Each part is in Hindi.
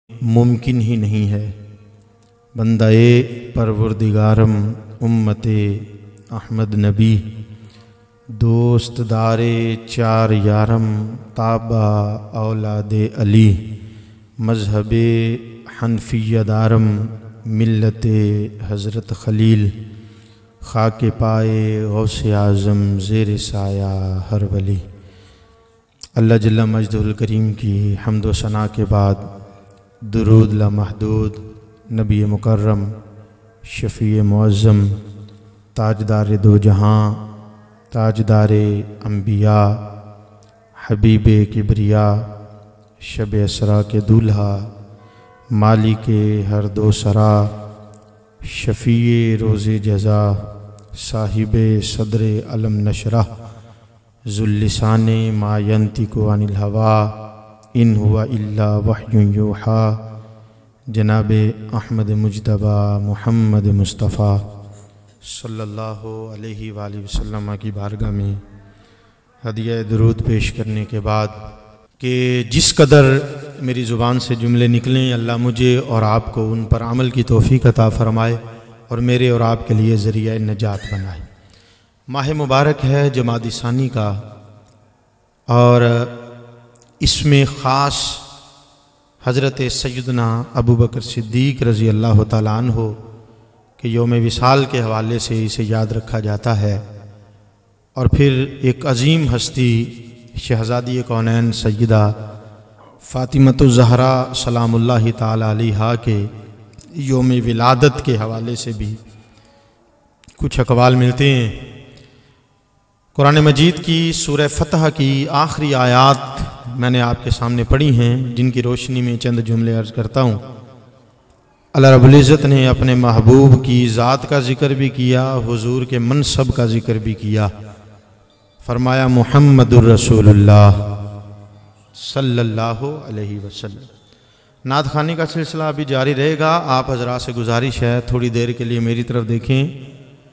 मुमकिन ही नहीं है। बंदाए परवरदिगारम उम्मते अहमद नबी, दोस्त दारे चार यारम ताबा औलादे अली, मजहबे हनफियदारम मिल्लते हज़रत खलील, खाके पाए गौसे आज़म ज़ेर साया हर वली। अल्लाह जल्ला मजदुल करीम की हम्द व सना के बाद दुरूद ला महदूद नबी मुकर्रम शफ़ी मुअज़्ज़म ताजदार दो जहां ताजदार अंबिया हबीब किबरिया शब असरा के दूल्हा मालिक हर दो सरा शफ़ी रोज़े जज़ा साहिब सदर अलम नशरा ज़ुल्लिसाने मायंतिकु अनिल हवा इन हुआ इल्ला वह्युन यूहा जनाब अहमद मुज्तबा मुहम्मद मुस्तफ़ा सल्लल्लाहु अलैहि वसल्लम की बारगाह में हदिया दुरूद पेश करने के बाद कि जिस कदर मेरी ज़ुबान से जुमले निकलें, अल्लाह मुझे और आपको उन पर अमल की तौफ़ीक़ अता फ़रमाए और मेरे और आपके लिए ज़रिया नजात बनाए। माह मुबारक है जमादी सानी का, और इसमें ख़ास हज़रत सैयदना अबू बकर सिद्दीक़ रज़ी अल्लाह तआला अन्हु के यौम विसाल के हवाले से इसे याद रखा जाता है। और फिर एक अज़ीम हस्ती शहज़ादी कौनैन सैयदा फ़ातिमतुज़ ज़हरा सलामुल्लाहि ताला अलैहा के यौम विलादत के हवाले से भी कुछ अक़वाल मिलते हैं। कुरान मजीद की सूरह फ़तह की आखिरी आयात मैंने आपके सामने पढ़ी हैं, जिनकी रोशनी में चंद जुमले अर्ज़ करता हूँ। अल्लाह रब्बुल इज़्ज़त ने अपने महबूब की ज़ात का ज़िक्र भी किया, हुज़ूर के मनसब का ज़िक्र भी किया। फरमाया मुहम्मदुर रसूलुल्लाह सल्लल्लाहु अलैहि वसल्लम। नात खानी का सिलसिला अभी जारी रहेगा। आप हज़रात से गुजारिश है थोड़ी देर के लिए मेरी तरफ देखें।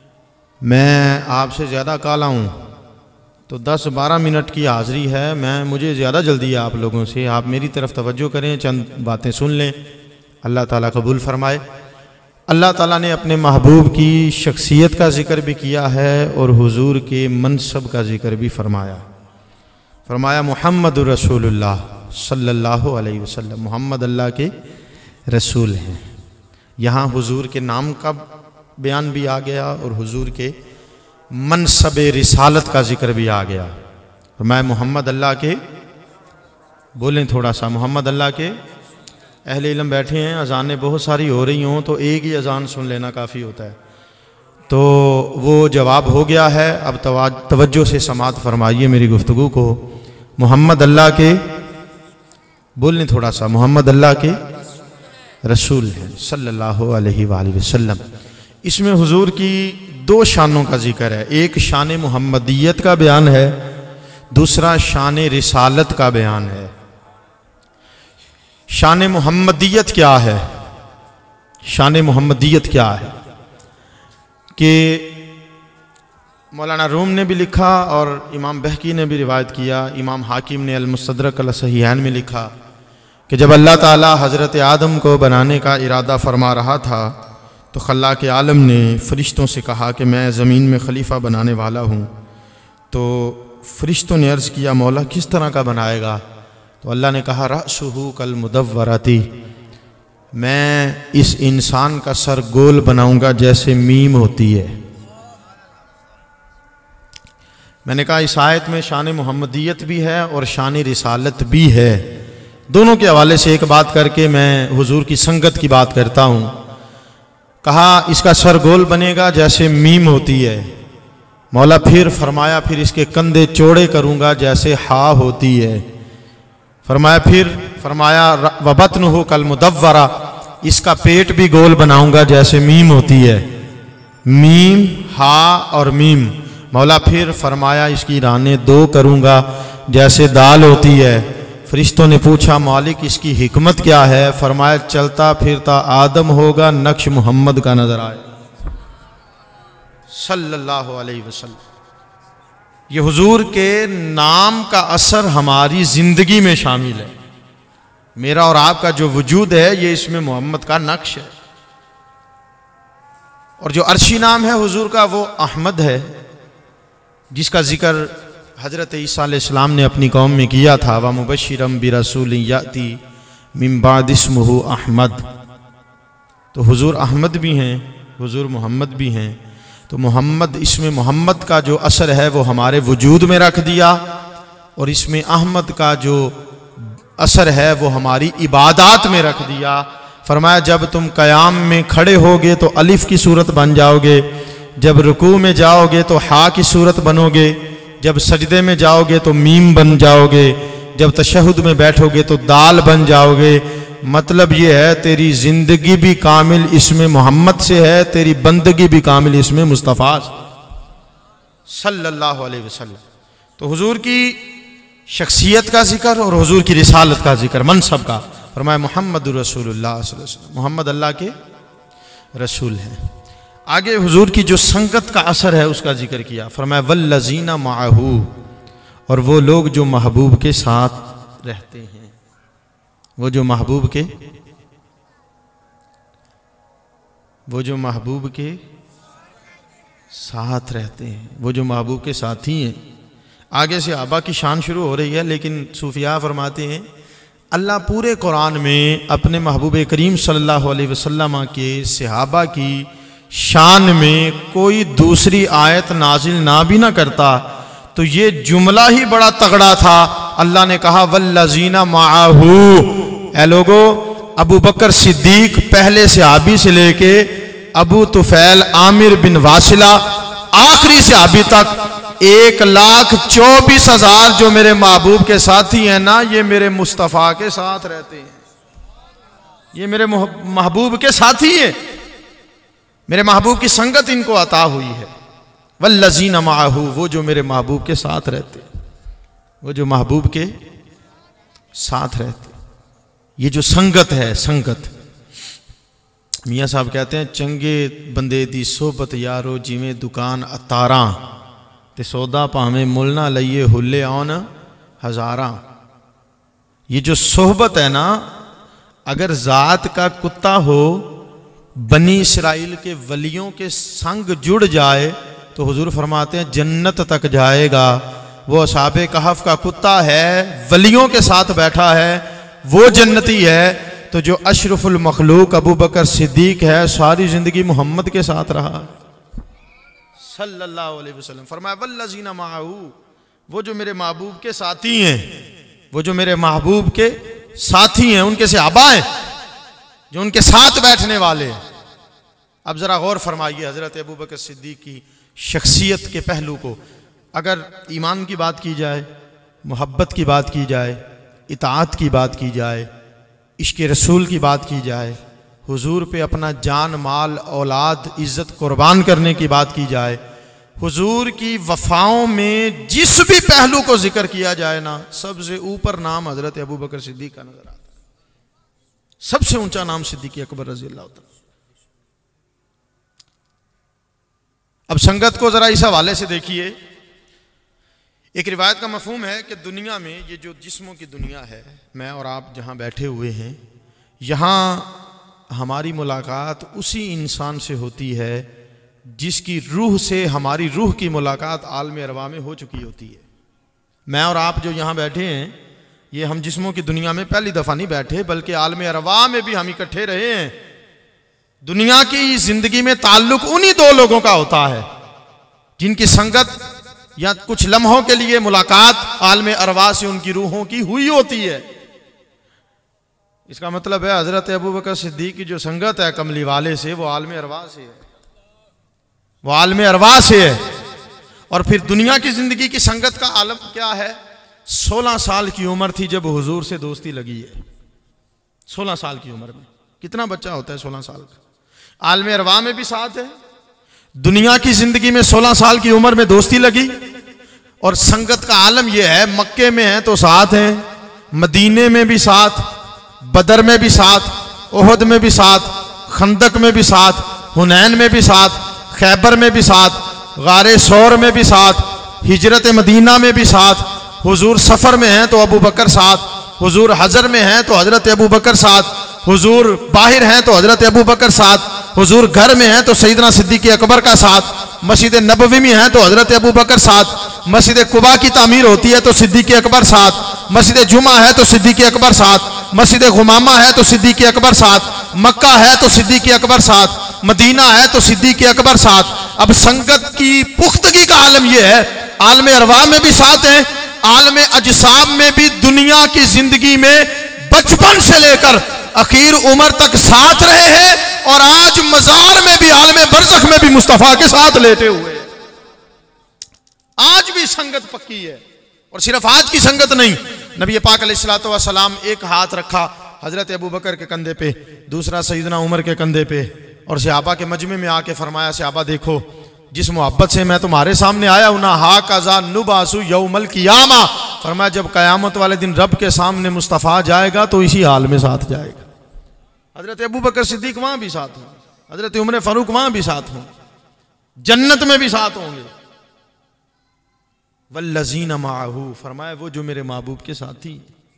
मैं आपसे ज़्यादा काला हूँ तो 10-12 मिनट की हाज़िरी है। मुझे ज़्यादा जल्दी है आप लोगों से। आप मेरी तरफ तवज्जो करें, चंद बातें सुन लें। अल्लाह ताला कबूल फ़रमाए। अल्लाह ताला ने अपने महबूब की शख्सियत का ज़िक्र भी किया है और हुज़ूर के मनसब का ज़िक्र भी फरमाया। फरमाया मुहम्मदुर रसूलुल्लाह सल्लल्लाहु अलैहि वसल्लम, मोहम्मद अल्लाह के रसूल हैं। यहाँ हुज़ूर के नाम का बयान भी आ गया और हुज़ूर के मनसब रिसालत का ज़िक्र भी आ गया। फरमाया मोहम्मद अल्लाह के, बोलें थोड़ा सा, मोहम्मद अल्लाह के। अहले इल्म बैठे हैं, अज़ानें बहुत सारी हो रही हों तो एक ही अज़ान सुन लेना काफ़ी होता है। तो वो जवाब हो गया है। अब तवज्जो से समात फरमाइए मेरी गुफ्तगू को। मोहम्मद अल्लाह के, बोलें थोड़ा सा, मोहम्मद अल्लाह के रसूल हैं सल्लल्लाहु अलैहि वसल्लम। इसमें हुज़ूर की दो शानों का जिक्र है। एक शान मुहम्मदियत का बयान है, दूसरा शान रिसालत का बयान है। शान मुहम्मदियत क्या है? शान मुहम्मदियत क्या है कि मौलाना रूम ने भी लिखा और इमाम बहकी ने भी रिवायत किया, इमाम हाकिम ने अल-मुस्तदरक अल सहीहैन में लिखा कि जब अल्लाह ताला हज़रत आदम को बनाने का इरादा फरमा रहा था तो खल्लाक़ आलम ने फ़रिश्तों से कहा कि मैं ज़मीन में खलीफा बनाने वाला हूँ। तो फ़रिश्तों ने अर्ज़ किया मौला किस तरह का बनाएगा? तो अल्लाह ने कहा रअसुहु कल मुदव्वरती, मैं इस इंसान का सर गोल बनाऊंगा जैसे मीम होती है। मैंने कहा इस आयत में शान मुहम्मदियत भी है और शान रिसालत भी है। दोनों के हवाले से एक बात करके मैं हुजूर की संगत की बात करता हूँ। कहा इसका सर गोल बनेगा जैसे मीम होती है। मौला फिर फरमाया फिर इसके कंधे चौड़े करूँगा जैसे हा होती है। फरमाया वबत्नुहु कल मुदव्वरा, इसका पेट भी गोल बनाऊंगा जैसे मीम होती है। मीम, हा और मीम। मौला फिर फरमाया इसकी रानें दो करूँगा जैसे दाल होती है। फरिश्तों ने पूछा मालिक इसकी हिकमत क्या है? फरमाया चलता फिरता आदम होगा, नक्श मोहम्मद का नजर आए सल्लल्लाहु अलैहि वसल्लम। ये हुजूर के नाम का असर हमारी जिंदगी में शामिल है। मेरा और आपका जो वजूद है ये इसमें मोहम्मद का नक्श है। और जो अर्शी नाम है हुजूर का वो अहमद है, जिसका जिक्र हज़रत ईसा अलैहिस्सलाम ने अपनी कौम में किया था। व मुबश्शिरम बिरसूलिन याती मिन बाद इस्मुहु अहमद। तो हुजूर अहमद भी हैं, हुजूर मोहम्मद भी हैं। तो मोहम्मद, इसमें मोहम्मद का जो असर है वो हमारे वजूद में रख दिया, और इसमें अहमद का जो असर है वो हमारी इबादात में रख दिया। फरमाया जब तुम क़याम में खड़े होगे तो अलिफ की सूरत बन जाओगे, जब रुकू में जाओगे तो हा की सूरत बनोगे, जब सजदे में जाओगे तो मीम बन जाओगे, जब तशहुद में बैठोगे तो दाल बन जाओगे। मतलब ये है तेरी जिंदगी भी कामिल इसमें मोहम्मद से है, तेरी बंदगी भी कामिल इसमें मुस्तफ़ा सल्लल्लाहु अलैहि वसल्लम। तो हुजूर की शख्सियत का जिक्र और हुजूर की रिसालत का जिक्र, मनसब का। फरमाया मुहम्मदुर रसूलुल्लाह सल्लल्लाहु अलैहि वसल्लम, मोहम्मद अल्लाह के रसूल हैं। आगे हुजूर की जो संगत का असर है उसका जिक्र किया। फरमाया वल्लज़ीना माअहू, और वो लोग जो महबूब के साथ रहते हैं, वो जो महबूब के साथ रहते हैं, वो जो महबूब के साथी हैं। आगे से आबा की शान शुरू हो रही है, लेकिन सूफिया फरमाते हैं अल्लाह पूरे कुरान में अपने महबूब करीम सल्लल्लाहु अलैहि वसल्लम के सहाबा की शान में कोई दूसरी आयत नाजिल ना भी ना करता तो ये जुमला ही बड़ा तगड़ा था। अल्लाह ने कहा वल्लज़ीना माअहू, ऐ लोगो अबू बकर सिद्दीक पहले सहाबी से लेके अबू तुफैल आमिर बिन वासिला आखिरी सहाबी तक 1,24,000 जो मेरे महबूब के साथी हैं ना, ये मेरे मुस्तफ़ा के साथ रहते हैं, ये मेरे महबूब के साथी हैं, मेरे महबूब की संगत इनको अता हुई है। वल्लज़ीना माअहू, वो जो मेरे महबूब के साथ रहते, वो जो महबूब के साथ रहते। ये जो संगत है, संगत मियाँ साहब कहते हैं चंगे बंदे दी सोबत यारो जिमें दुकान अतारा ते सौदा भावें मुल ना लइए हुल्ले आउन हज़ारा। ये जो सोहबत है ना, अगर ज़ात का कुत्ता हो बनी इसराइल के वलियों के संग जुड़ जाए तो हुजूर फरमाते हैं जन्नत तक जाएगा। वो असहाबे कहफ का कुत्ता है, वलियों के साथ बैठा है, वो जन्नती है। तो जो अशरफुल मखलूक अबू बकर सिद्दीक है, सारी जिंदगी मोहम्मद के साथ रहा सल्लल्लाहु अलैहि वसल्लम। फरमाया वल्लज़ीना माअहू, वो जो मेरे महबूब के साथी हैं, वो जो मेरे महबूब के साथी हैं, उनके सहाबा हैं, जो उनके साथ बैठने वाले हैं। अब जरा गौर फरमाइए हजरत अबू बकर सिद्दीक की शख्सियत के पहलू को। अगर ईमान की बात की जाए, मोहब्बत की बात की जाए, इताअत की बात की जाए, इश्क़ रसूल की बात की जाए, हुजूर पे अपना जान माल औलाद इज़्ज़त कुर्बान करने की बात की जाए, हुजूर की वफ़ाओं में जिस भी पहलू को जिक्र किया जाए ना, सबसे ऊपर नाम हजरत अबू बकर सिद्दीक का नजर आता है। सबसे ऊंचा नाम सिद्दीक अकबर रज़ी अल्लाह तआला। अब संगत को जरा इस हवाले से देखिए। एक रिवायत का मफहूम है कि दुनिया में ये जो जिस्मों की दुनिया है, मैं और आप जहाँ बैठे हुए हैं, यहाँ हमारी मुलाकात उसी इंसान से होती है जिसकी रूह से हमारी रूह की मुलाकात आलम अरवा में हो चुकी होती है। मैं और आप जो यहाँ बैठे हैं, ये हम जिस्मों की दुनिया में पहली दफ़ा नहीं बैठे, बल्कि आलम अरवा में भी हम इकट्ठे रहे हैं। दुनिया की ज़िंदगी में ताल्लुक उन्हीं दो लोगों का होता है जिनकी संगत या कुछ लम्हों के लिए मुलाकात आलम अरवा से उनकी रूहों की हुई होती है। इसका मतलब है हजरत अबू बकर सिद्दीक की जो संगत है कमली वाले से, वो आलम अरवा से है, वो आलम अरवा से है। और फिर दुनिया की जिंदगी की संगत का आलम क्या है? 16 साल की उम्र थी जब हुजूर से दोस्ती लगी है। 16 साल की उम्र में कितना बच्चा होता है 16 साल का? आलम अरवा में भी साथ है, दुनिया की जिंदगी में 16 साल की उम्र में दोस्ती लगी। और संगत का आलम यह है, मक्के में है तो साथ है, मदीने में भी साथ, बदर में भी साथ, ओहद में भी साथ, खंदक में भी साथ, हुनैन में भी साथ, खैबर में भी साथ, गारे सौर में भी साथ, हिजरत मदीना में भी साथ। हुजूर सफ़र में हैं तो अबू बकर साथ, हुजूर हजर में हैं तो हजरत अबू बकर साथ, हुजूर बाहर हैं तो हजरत अबू बकर साथ, हुजूर घर में हैं तो सैयदना सिद्दीक़ अकबर का साथ, मस्जिद नबवी में हैं तो हजरत अबू बकर साथ, मस्जिद कुबा की तामीर होती है तो सिद्दीक़ अकबर साथ, मस्जिद जुमा है तो सिद्दीक़ अकबर साथ, मस्जिद गुमामा है तो सिद्दीक़ अकबर साथ, मक्का है तो सिद्दीक़ अकबर साथ, मदीना है तो सिद्दीक़ अकबर साथ। अब संगत की पुख्तगी का आलम यह है, आलम अरवाह में भी साथ हैं, आलम अजसाम में भी, दुनिया की जिंदगी में बचपन से लेकर आखिर उम्र तक साथ रहे हैं, और आज मजार में भी, आलम बरज़ख में भी मुस्तफ़ा के साथ लेटे हुए। आज भी संगत पक्की है, और सिर्फ आज की संगत नहीं, नबी पाक अलैहिस्सलातु वस्सलाम एक हाथ रखा हजरत अबू बकर के कंधे पे, दूसरा सैयदना उमर के कंधे पे, और सहाबा के मजमे में आके फरमाया, सहाबा देखो जिस मोहब्बत से मैं तुम्हारे सामने आया हूं ना, हा कज़ा नुबासु यौमल क़ियामा, फरमाया जब क़यामत वाले दिन रब के सामने मुस्तफ़ा जाएगा तो इसी हाल में साथ जाएगा। हजरत अबू बकर सिद्दीक वहां भी साथ हों, हजरत उमर फारूक वहां भी साथ हों, जन्नत में भी साथ होंगे। वल्लज़ीना माअहू, फरमाया वो जो मेरे महबूब के साथी,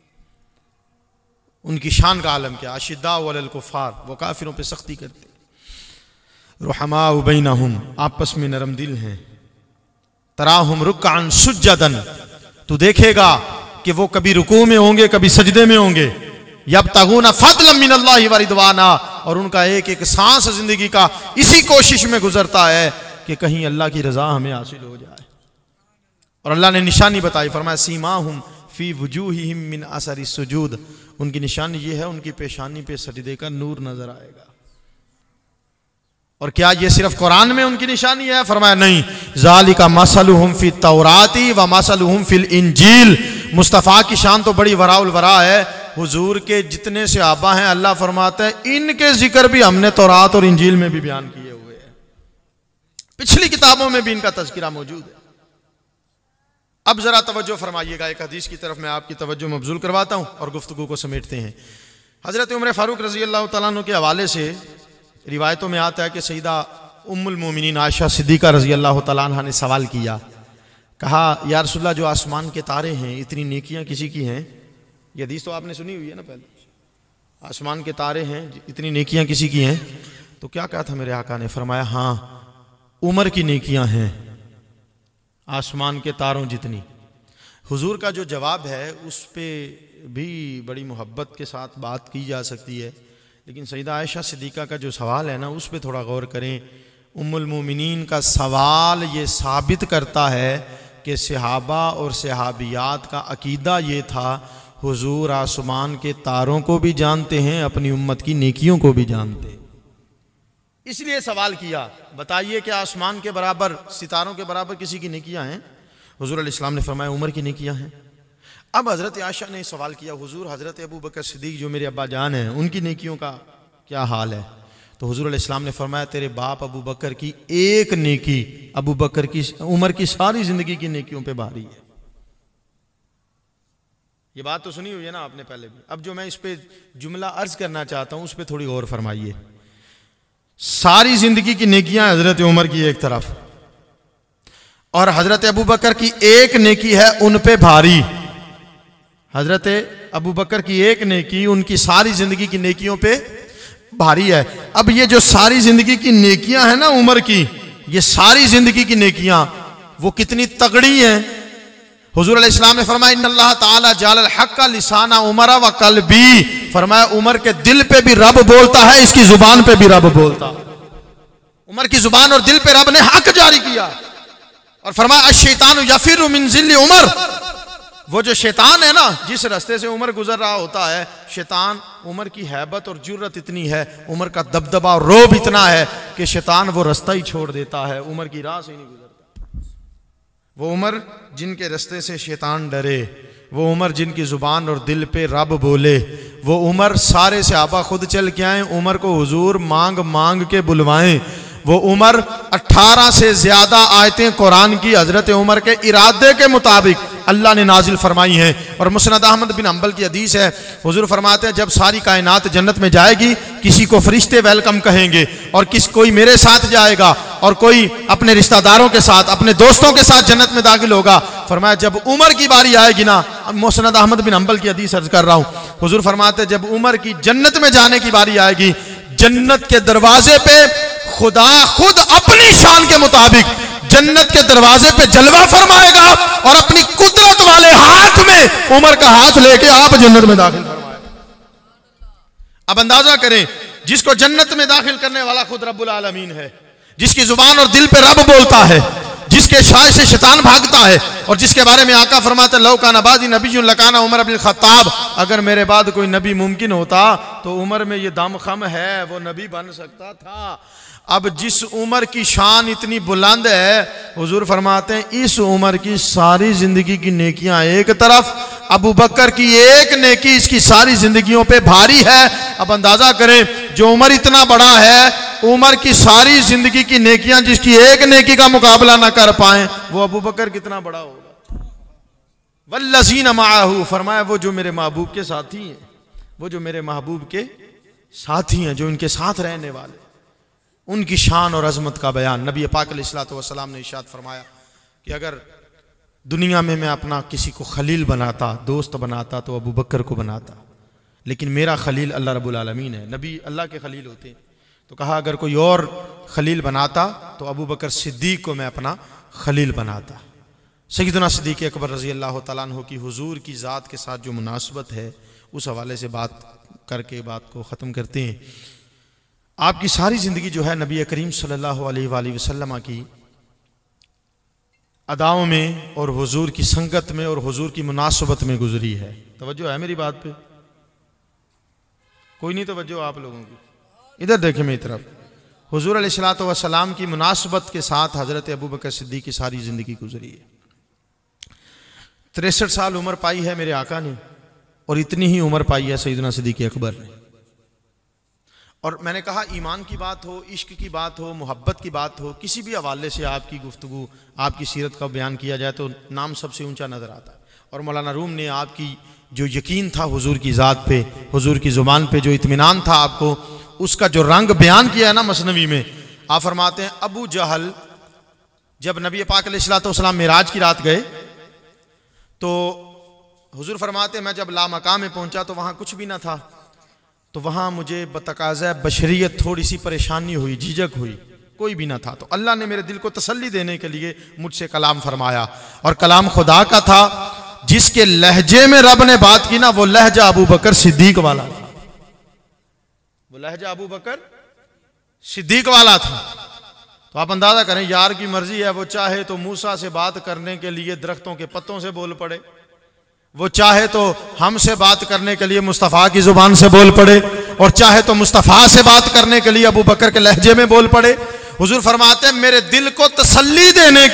उनकी शान का आलम क्या, अशिद्दाउ अलल कुफ़ार, वो काफिरों पे सख्ती करते, रुहमाउ बैनहुम, आपस में नरम दिल हैं, तराहुम रुक्अन सुज्जदन, तू देखेगा कि वो कभी रुकू में होंगे कभी सजदे में होंगे, यब्तगूना फदलन मिनल्लाहि व रिदवाना, और उनका एक एक सांस जिंदगी का इसी कोशिश में गुजरता है कि कहीं अल्लाह की रजा हमें हासिल हो जाए। और अल्लाह ने निशानी बताई, फरमाया सीमाहुम फी वुजूहिहिम मिन असरि सुजूद, उनकी निशानी ये है, उनकी पेशानी पे सजदे का नूर नजर आएगा। और क्या ये सिर्फ कुरान में उनकी निशानी है? फरमाया नहीं, ज़ालिका मसलुहुम फी तौराती व मसलुहुम फिल इंजील, मुस्तफ़ा की शान तो बड़ी वराउल वरा है, हुजूर के जितने सहाबा हैं अल्लाह फरमाता है इनके जिक्र भी हमने तौरात और इंजील में भी बयान किए हुए हैं, पिछली किताबों में भी इनका तज़किरा मौजूद है। अब जरा तवज्जो फरमाइएगा, एक हदीस की तरफ मैं आपकी तवज्जो मबजूल करवाता हूं और गुफ्तगू को समेटते हैं। हजरत उमर फारूक रजी अल्लाह तआला अन्हु के हवाले से रिवायतों में आता है कि सईदा उम्मुल मोमिनीन आयशा सिद्दीक़ा रजी अल्लाह तआला अन्हा ने सवाल किया, कहा या रसूलल्लाह जो आसमान के तारे हैं इतनी नेकियां किसी की हैं? ये हदीस तो आपने सुनी हुई है ना, पहले आसमान के तारे हैं इतनी नेकियां किसी की हैं? तो क्या कहा था मेरे आका ने? फरमाया हाँ उमर की नेकियां हैं आसमान के तारों जितनी। हुजूर का जो जवाब है उस पर भी बड़ी मोहब्बत के साथ बात की जा सकती है, लेकिन सईदा आयशा सिद्दीक़ा का जो सवाल है ना उस पर थोड़ा गौर करें। उम्मुल मोमिनीन का सवाल ये साबित करता है कि सहाबा और सहाबियात का अकीदा ये था, हुजूर आसमान के तारों को भी जानते हैं, अपनी उम्मत की नेकियों को भी जानते हैं, इसलिए सवाल किया बताइए कि आसमान के बराबर सितारों के बराबर किसी की नेकियां हैं? हुजूर अलैहिस्सलाम ने फरमाया उमर की नेकियां हैं। अब हजरत आयशा ने सवाल किया, हुजूर हजरत अबू बकर सिद्दीक जो मेरे अब्बा जान हैं उनकी नेकियों का क्या हाल है? तो हुजूर अलैहिस्सलाम ने फरमाया तेरे बाप अबू बकर की एक नेकी अबू बकर की उमर की सारी जिंदगी की नेकियों पे भारी है। ये बात तो सुनी हुई है ना आपने पहले भी। अब जो मैं इस पे जुमला अर्ज करना चाहता हूं उस पर थोड़ी गौर फरमाइए। सारी जिंदगी की नेकियां हजरत उमर की एक तरफ, और हजरत अबू बकर की एक नेकी है उन पे भारी। हजरत अबू बकर की एक नेकी उनकी सारी जिंदगी की नेकियों पे भारी है। अब ये जो सारी जिंदगी की नेकियां हैं ना उमर की, ये सारी जिंदगी की नेकियां वो कितनी तगड़ी हैं। हुजूर अलैहिस्सलाम ने फरमाया इन्नल्लाह ताला जालल हक्का लिसाना उमरा व कल्बी, फरमाया उमर के दिल पे भी रब बोलता है, इसकी जुबान पे भी रब बोलता है। उमर की जुबान और दिल पे रब ने हक जारी किया और फरमाया अश-शैतानु यफिरु मिन ज़िल्ली उमर, वो जो शैतान है ना जिस रास्ते से उमर गुजर रहा होता है, शैतान उमर की हैबत और जुर्रत इतनी है, उमर का दबदबा और रोब इतना है कि शैतान वो रास्ता ही छोड़ देता है, उमर की राह से ही नहीं गुजरता। वो उमर जिनके रास्ते से शैतान डरे, वो उमर जिनकी जुबान और दिल पे रब बोले, वो उमर सारे सहाबा खुद चल के आए, उमर को हुजूर मांग मांग के बुलवाएं, वो उमर 18 से ज्यादा आयतें कुरान की हजरत उमर के इरादे के मुताबिक अल्लाह ने नाजिल फरमाई हैं। और मुस्नद अहमद बिन हंबल की हदीस है, हुजूर फरमाते हैं जब सारी कायनात जन्नत में जाएगी, किसी को फरिश्ते वेलकम कहेंगे और कोई मेरे साथ जाएगा और कोई अपने रिश्तेदारों के साथ, अपने दोस्तों के साथ जन्नत में दाखिल होगा। फरमाया जब उमर की बारी आएगी ना, मुस्नद अहमद बिन हंबल की हदीस अर्ज कर रहा हूँ, हुजूर फरमाते हैं जब उमर की जन्नत में जाने की बारी आएगी, जन्नत के दरवाजे पे खुदा खुद अपनी शान के मुताबिक जन्नत के दरवाजे पे जलवा फरमाएगा और अपनी कुदरत वाले हाथ में उमर का हाथ लेके आप जन्नत में दाखिल फरमाएगा। अब अंदाजा करें, जिसको जन्नत में दाखिल करने वाला खुद रब्बुल आलमीन है, जिसकी जुबान और दिल पे रब बोलता है, जिसके शाय से शैतान भागता है और जिसके बारे में आका फरमाता लौ काना बादी नबीयुन लकाना उमर इब्न खत्ताब, अगर मेरे बाद कोई नबी मुमकिन होता तो उमर में ये दम खम है, वो नबी बन सकता था। अब जिस उमर की शान इतनी बुलंद है, हुजूर फरमाते हैं इस उमर की सारी जिंदगी की नेकियां एक तरफ, अबू बकर की एक नेकी इसकी सारी जिंदगियों पे भारी है। अब अंदाजा करें, जो उमर इतना बड़ा है, उमर की सारी जिंदगी की नेकियां जिसकी एक नेकी का मुकाबला ना कर पाए, वो अबू बकर कितना बड़ा होगा। वल्लज़ीना माअहू, फरमाया वो जो मेरे महबूब के साथी हैं, वो जो मेरे महबूब के साथी हैं, जो इनके साथ रहने वाले, उनकी शान और अजमत का बयान नबी पाक अलैहिस्सलातु वस्सलाम ने इरशाद फरमाया कि अगर दुनिया में मैं अपना किसी को खलील बनाता, दोस्त बनाता, तो अबू बकर को बनाता, लेकिन मेरा खलील अल्लाह रब्बुल आलमीन है। नबी अल्लाह के खलील होते हैं, तो कहा अगर कोई और खलील बनाता तो अबू बकर सिद्दीक को मैं अपना खलील बनाता। सैयदना सिद्दीक अकबर रज़ी अल्लाह तआला अन्हु की हुजूर की ज़ात के साथ जो मुनासबत है, उस हवाले से बात करके बात को ख़त्म करते हैं। आपकी सारी ज़िंदगी जो है नबी करीम सल्लल्लाहु अलैहि वसल्लम की अदाओं में और हुजूर की संगत में और हुजूर की मुनासबत में गुजरी है। तवज्जो है मेरी बात पे? कोई नहीं तवज्जो आप लोगों की? इधर देखें मेरी तरफ। हुजूर अलैहिस्सलातु वस्सलाम की मुनासबत के साथ हज़रत अबू बकर सिद्दीक़ की सारी ज़िंदगी गुजरी है। 63 साल उम्र पाई है मेरे आका ने, और इतनी ही उम्र पाई है सैयदना सिद्दीक़ अकबर ने। और मैंने कहा ईमान की बात हो, इश्क की बात हो, मोहब्बत की बात हो, किसी भी हवाले से आपकी गुफ्तगू, आपकी सीरत का बयान किया जाए तो नाम सबसे ऊंचा नज़र आता है। और मौलाना रूम ने आपकी जो यकीन था हुजूर की ज़ात पे, हुजूर की ज़ुबान पे जो इत्मीनान था आपको, उसका जो रंग बयान किया है ना मसनवी में, आप फरमाते हैं अबू जहल जब नबी पाक अलैहिस्सलातु वस्सलाम मेराज की रात गए तो हुजूर फरमाते हैं मैं जब लामकाम में पहुंचा तो वहाँ कुछ भी ना था, तो वहाँ मुझे बतकाज़ा बशरियत थोड़ी सी परेशानी हुई, झिझक हुई, कोई भी ना था। तो अल्लाह ने मेरे दिल को तसल्ली देने के लिए मुझसे कलाम फरमाया, और कलाम खुदा का था, जिसके लहजे में रब ने बात की ना, वो लहजा अबू बकर सिद्दीक वाला था। वो लहजा अबू बकर सिद्दीक वाला था। तो आप अंदाजा करें, यार की मर्जी है, वो चाहे तो मूसा से बात करने के लिए दरख्तों के पत्तों से बोल पड़े, वो चाहे तो हमसे बात करने के लिए मुस्तफ़ा की जुबान से बोल पड़े, और चाहे तो मुस्तफ़ा से बात करने के लिए अबू बकर के लहजे में बोल पड़े। हुजूर फरमाते हैं मेरे दिल को तसल्ली देने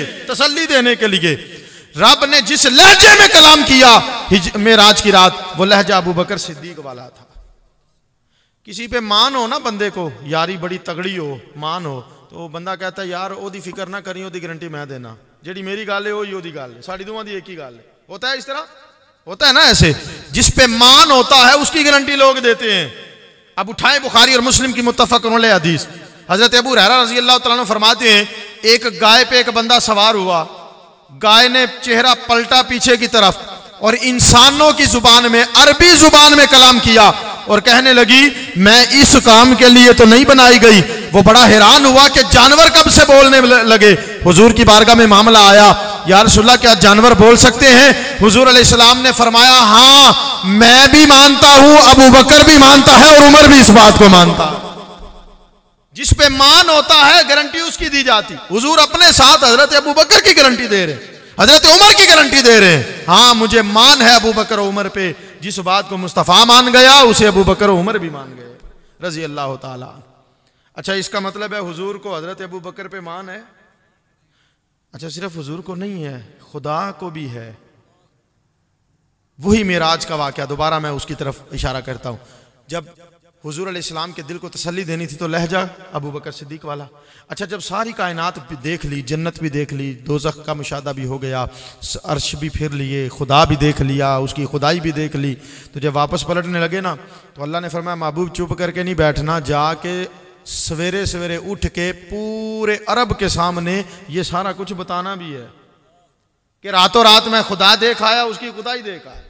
के लिए रब ने जिस लहजे में कलाम किया मेराज की रात, वो लहजा अबू बकर सिद्दीक वाला था। किसी पे मान हो ना बंदे को, यारी बड़ी तगड़ी हो, मान हो, तो बंदा कहता है यार ओदी फिक्र ना करी, ओदी गारंटी मैं देना, जेड़ी मेरी गल है ओदी गल है, साड़ी दोवां दी एक ही गल है। होता है इस तरह, होता है ना ऐसे, जिस पे मान होता है उसकी गारंटी लोग देते हैं। अब उठाएं बुखारी और मुस्लिम की मुत्तफक़ अलैह हदीस, हजरत अबू हुरैरा रज़ी अल्लाह तआला अन्हु फरमाते हैं एक गाय पे एक बंदा सवार हुआ, गाय ने चेहरा पलटा पीछे की तरफ और इंसानों की जुबान में, अरबी जुबान में कलाम किया और कहने लगी मैं इस काम के लिए तो नहीं बनाई गई। वो बड़ा हैरान हुआ कि जानवर कब से बोलने लगे। हुजूर की बारगाह में मामला आया, या रसूलल्लाह क्या जानवर बोल सकते हैं? हुजूर अलैहिस्सलाम ने फरमाया हाँ मैं भी मानता हूं, अबू बकर भी मानता है और उमर भी इस बात को मानता है। जिस पे मान होता है गारंटी उसकी दी जाती। हुजूर अपने साथ हजरत अबू बकर की गारंटी दे रहे, हजरत उमर की गारंटी दे रहे हैं, हाँ मुझे मान है अबू बकर और उमर पे। जिस बात को मुस्तफ़ा मान गया उसे अबू बकर और उमर भी मान गए रजी अल्लाह ताला। अच्छा, इसका मतलब है हुजूर को हजरत अबू बकर पे मान है? अच्छा, सिर्फ हुजूर को नहीं है, खुदा को भी है। वही मेराज का वाक़या, दोबारा मैं उसकी तरफ इशारा करता हूं। जब हुजूर अलैहिस्सलाम के दिल को तसल्ली देनी थी तो लहजा अबू बकर सिद्दीक वाला। अच्छा, जब सारी कायनात भी देख ली, जन्नत भी देख ली, दोज़ख का मुशाहदा भी हो गया, अर्श भी फिर लिए, खुदा भी देख लिया, उसकी खुदाई भी देख ली, तो जब वापस पलटने लगे ना तो अल्लाह ने फरमाया महबूब चुप करके नहीं बैठना, जाके सवेरे सवेरे उठ के पूरे अरब के सामने ये सारा कुछ बताना भी है कि रातों रात मैं खुदा देख आया, उसकी खुदाई देख आया।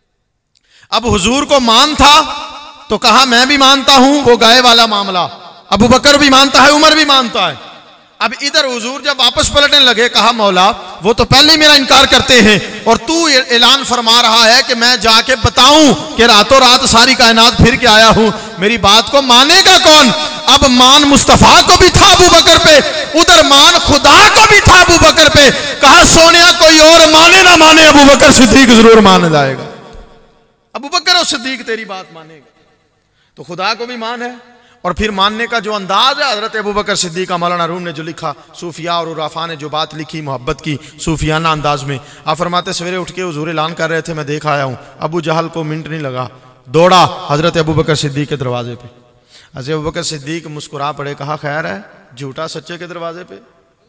अब हुजूर को मान था तो कहा मैं भी मानता हूं, वो गाय वाला मामला, अबू बकर भी मानता है, उमर भी मानता है। अब इधर हुजूर जब वापस पलटने लगे कहा मौला वो तो पहले ही मेरा इनकार करते हैं और तू ऐलान फरमा रहा है कि मैं जाके बताऊं कि रातों रात सारी कायनात फिर के आया हूं, मेरी बात को मानेगा कौन? अब मान मुस्तफा को भी था अबू बकर पे, उधर मान खुदा को भी था अबू बकर पे। कहा सोनिया कोई और माने ना माने, अबू बकर सिद्दीक जरूर मान जाएगा। अबू बकर और सिद्दीक तेरी बात मानेगा। तो खुदा को भी मान है और फिर मानने का जो अंदाज है हजरत अबू बकर सिद्दीक का, मौलाना रूम ने जो लिखा, सूफिया और उराफा ने जो बात लिखी मोहब्बत की सूफियाना अंदाज में, आप फरमाते सवेरे उठ के हुजूर ऐलान कर रहे थे मैं देख आया हूं, अबू जहल को मिनट नहीं लगा, दौड़ा हजरत अबू बकर सिद्दीक के दरवाजे पे। हजरत अबू बकर सिद्दीक मुस्कुरा पड़े, कहा खैर है, झूठा सच्चे के दरवाजे पे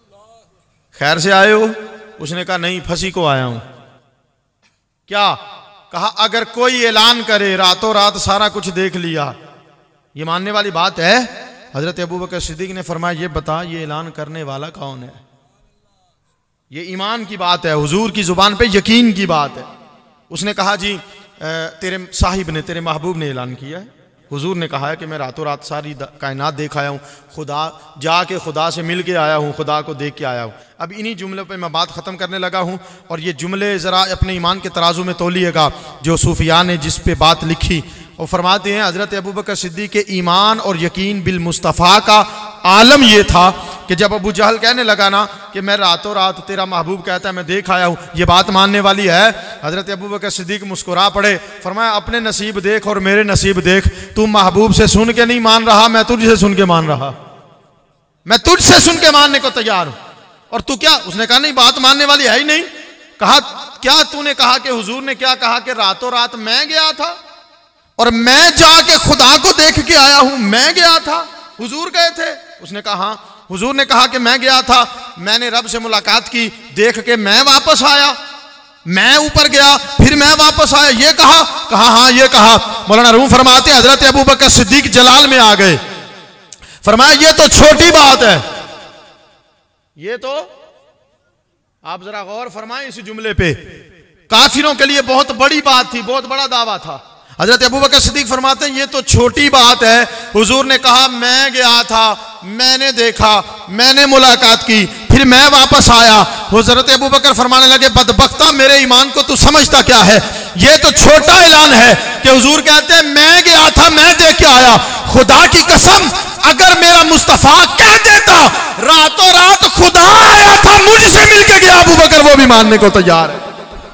खैर से आए हो? उसने कहा नहीं, फंसी को आया हूं। क्या कहा? अगर कोई ऐलान करे रातों रात सारा कुछ देख लिया, ये मानने वाली बात है? हजरत अबू बकर सिद्दीक ने फरमाया ये बता ये ऐलान करने वाला कौन है? ये ईमान की बात है, हुजूर की जुबान पे यकीन की बात है। उसने कहा जी तेरे साहिब ने, तेरे महबूब ने ऐलान किया है। हुजूर ने कहा है कि मैं रातों रात सारी कायनात देख आया हूँ, खुदा जाके खुदा से मिल के आया हूँ, खुदा को देख के आया हूँ। अब इन्हीं जुमलों पे मैं बात ख़त्म करने लगा हूँ और ये जुमले ज़रा अपने ईमान के तराजू में तोलिएगा। जो सूफिया ने जिस पे बात लिखी वो फरमाते हैं हज़रत अबू बकर सिद्दीक के ईमान और यकीन बिल मुस्तफ़ा का आलम ये था कि जब अबू जहल कहने लगा ना कि मैं रातों रात तेरा महबूब कहता है मैं देख आया हूँ, ये बात मानने वाली है, हज़रत अबू बकर सिद्दीक मुस्कुरा पड़े, फरमाया अपने नसीब देख और मेरे नसीब देख, तू महबूब से सुन के नहीं मान रहा, मैं तुझसे सुन के मान रहा, मैं तुझसे सुन के मानने को तैयार हूँ। और तू क्या? उसने कहा नहीं बात मानने वाली है ही नहीं। कहा क्या तूने कहा कि हुजूर ने क्या कहा कि रातों रात मैं गया था और मैं जाके खुदा को देख के आया हूं, मैं गया था, हुजूर गए थे? उसने कहा हाँ। हुजूर ने कहा कि मैं गया था, मैंने रब से मुलाकात की, देख के मैं वापस आया, मैं ऊपर गया, फिर मैं वापस आया, ये कहा? कहा हाँ ये कहा। मौलाना रूम फरमाते हजरत अबू बकर सिद्दीक जलाल में आ गए, फरमाया ये तो छोटी बात है, ये तो आप जरा गौर फरमाएं इस जुमले पे, काफिरों के लिए बहुत बड़ी बात थी, बहुत बड़ा दावा था। हजरत अबू बकर सिद्दीक फरमाते हैं ये तो छोटी बात है, हुजूर ने कहा मैं गया था, मैंने देखा, मैंने मुलाकात की, फिर मैं वापस आया। हजरत अबू बकर फरमाने लगे बदबख्ता मेरे ईमान को तू समझता क्या है, ये तो छोटा ऐलान है कि हुजूर कहते हैं मैं गया था, मैं देख के आया। खुदा की कसम अगर मेरा मुस्तफा कह देता रातों रात खुदा आया था मुझसे मिलके गया, अबू बकर वो भी मानने को तैयार है,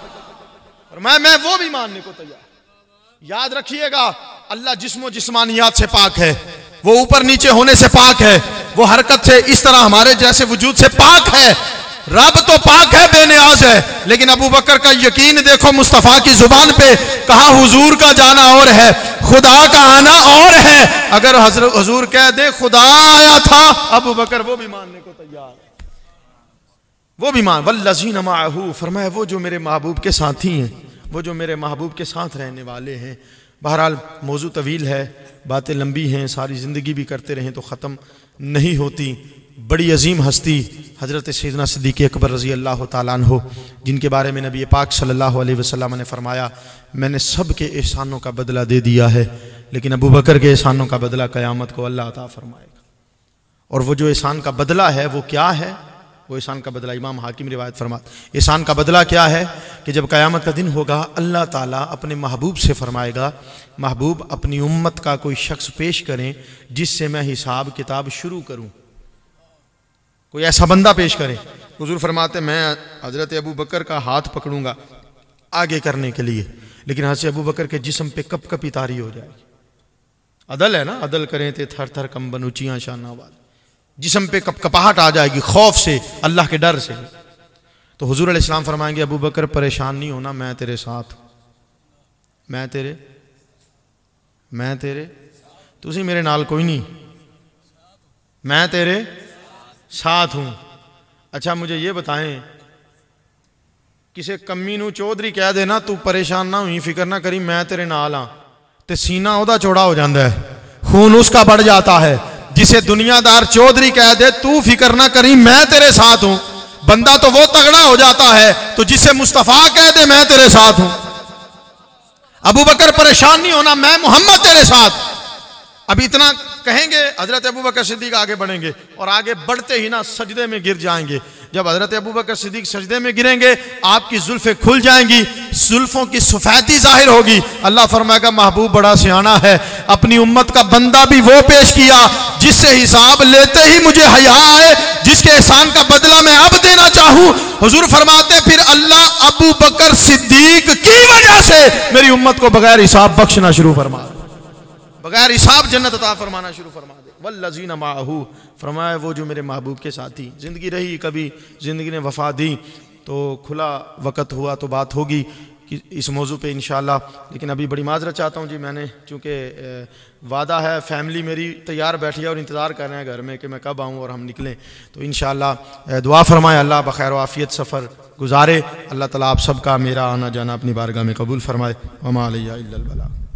और मैं वो भी मानने को तैयार। याद रखिएगा अल्लाह जिस्मो जिस्मानियात से पाक है, वो ऊपर नीचे होने से पाक है, वो हरकत से इस तरह हमारे जैसे वजूद से पाक है। रब तो पाक है, बेनियाज है, लेकिन अबू बकर का यकीन देखो मुस्तफ़ा की जुबान पे, कहा हुजूर का जाना और है, खुदा का आना और है। अगर हुजूर कह दे खुदा आया था, अबू बकर वो भी मानने को तैयार, वो भी मान। वल्लज़ीना माअहू, फरमाया वो जो मेरे महबूब के साथी हैं, वो जो मेरे महबूब के साथ रहने वाले हैं। बहरहाल मौजू तवील है, बातें लंबी हैं, सारी ज़िंदगी भी करते रहें तो ख़त्म नहीं होती। बड़ी अजीम हस्ती हज़रत सैयदना सिद्दीक़ अकबर रज़ी अल्लाह ताला अन्हु, जिनके बारे में नबी पाक सल्लल्लाहु अलैहि वसल्लम ने फरमाया मैंने सब के एहसानों का बदला दे दिया है, लेकिन अबू बकर के एहसानों का बदला क़यामत को अल्लाह अता फरमाएगा। और वो जो एहसान का बदला है वो क्या है? वो एहसान का बदला इमाम हाकिम रिवायत फरमाते, एहसान का बदला क्या है कि जब क़यामत का दिन होगा अल्लाह ताला अपने महबूब से फरमाएगा महबूब अपनी उम्मत का कोई शख्स पेश करें जिससे मैं हिसाब किताब शुरू करूं, कोई ऐसा बंदा पेश करें। हुजूर फरमाते मैं हज़रत अबू बकर का हाथ पकड़ूंगा आगे करने के लिए, लेकिन हज़रत अबू बकर के जिस्म पे कप कपी तारी हो जाएगी। अदल है ना, अदल करें थे थर थर कंबन ऊंचियां शानावाद, जिस्म पे कपकपाहट आ जाएगी खौफ से, अल्लाह के डर से। तो हुजूर अलैहिस्सलाम फरमाएंगे अबू बकर परेशान नहीं होना, मैं तेरे साथ, मैं तेरे तुसी मेरे नाल कोई नहीं, मैं तेरे साथ हूं। अच्छा मुझे ये बताएं, किसी कमी नू चौधरी कह देना तू परेशान ना हुई, फिक्र ना करी, मैं तेरे नाल हाँ, तो सीना ओदा चौड़ा हो जाता है, खून उसका बढ़ जाता है। जिसे दुनियादार चौधरी कह दे तू फिक्र ना करी मैं तेरे साथ हूं, बंदा तो वो तगड़ा हो जाता है। तो जिसे मुस्तफा कह दे मैं तेरे साथ हूं, अबू बकर परेशान नहीं होना, मैं मोहम्मद तेरे साथ। अब इतना कहेंगे, हजरत अबू बकर सिद्दीक आगे बढ़ेंगे और आगे बढ़ते ही ना सजदे में गिर जाएंगे। जब हजरत अबू बकर सिद्दीक सजदे में गिरेंगे आपकी जुल्फें खुल जाएंगी, जुल्फों की सफेदी जाहिर होगी। अल्लाह फरमाएगा महबूब बड़ा सियाना है, अपनी उम्मत का बंदा भी वो पेश किया जिससे हिसाब लेते ही मुझे हया आए, जिसके एहसान का बदला मैं अब देना चाहूं। हुजूर फरमाते फिर अल्लाह अबू बकर सिद्दीक की वजह से मेरी उम्मत को बगैर हिसाब बख्शना शुरू फरमा, बगैर हिसाब जन्नत अता फरमाना शुरू फरमा दे। वल्लज़ीना माहू, फरमाया वो जो मेरे महबूब के साथी। ज़िंदगी रही, कभी ज़िंदगी ने वफा दी तो खुला वक़्त हुआ तो बात होगी कि इस मौजू पे इंशाअल्लाह। लेकिन अभी बड़ी माजरत चाहता हूँ जी, मैंने चूँकि वादा है, फैमिली मेरी तैयार बैठी है और इंतज़ार कर रहे हैं घर में कि मैं कब आऊँ और हम निकलें। तो इंशाअल्लाह दुआ फरमाए अल्लाह बखैर आफ़ियत सफ़र गुजारे। अल्लाह ताला आप सबका मेरा आना जाना अपनी बारगाह में कबूल फरमाए। वमा अलैना इल्लल बलाग।